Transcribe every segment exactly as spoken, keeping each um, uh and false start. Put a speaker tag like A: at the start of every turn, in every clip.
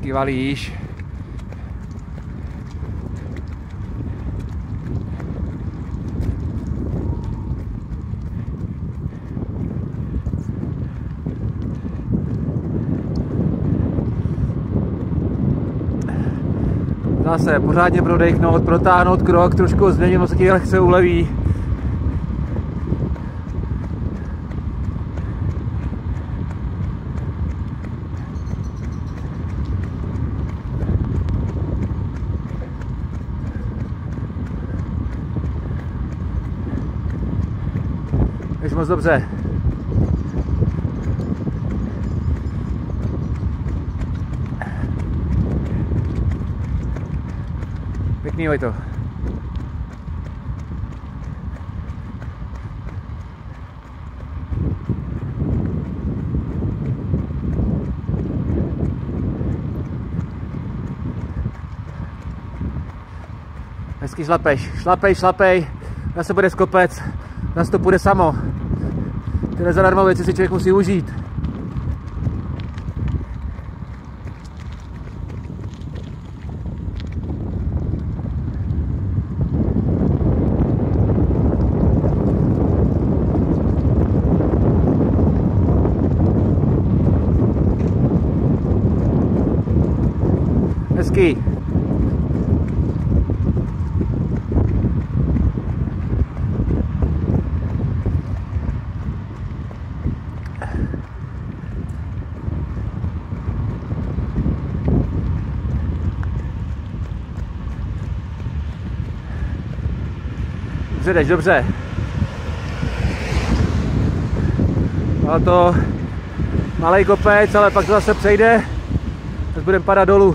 A: hezky valíš. Zase pořádně prodechnout, protáhnout krok, trošku změnit, se ti lehce uleví. Jdeš moc dobře. Pěkný, Vojto. Hezky šlapeš, šlapej, šlapej, zase bude skopec, zase to půjde samo. Tyhle zadarmo věci si člověk musí užít. Hezky. Dobře jdeš, dobře. Má to malej kopec, ale pak to zase přejde, tak budeme padat dolů.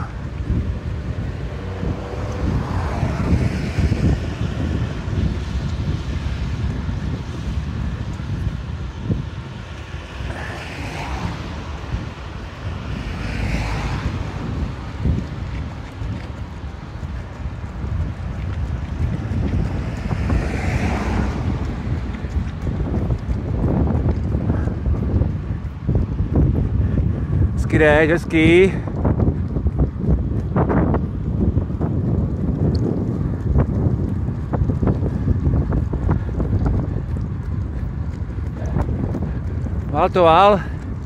A: Hezky jdeš, hezky. Val to val.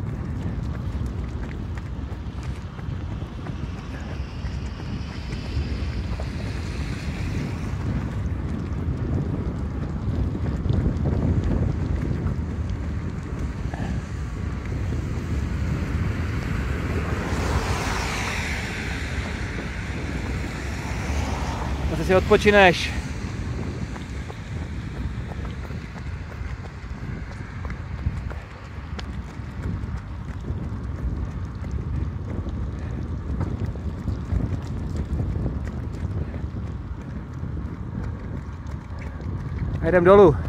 A: Zase si odpočineš. A jdem dolů.